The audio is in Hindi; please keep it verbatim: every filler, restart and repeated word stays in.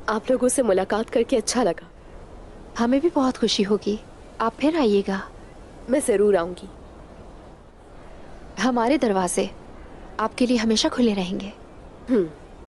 आप लोगों से मुलाकात करके अच्छा लगा। हमें भी बहुत खुशी होगी, आप फिर आइएगा। मैं जरूर आऊंगी। हमारे दरवाजे आपके लिए हमेशा खुले रहेंगे। हम्म।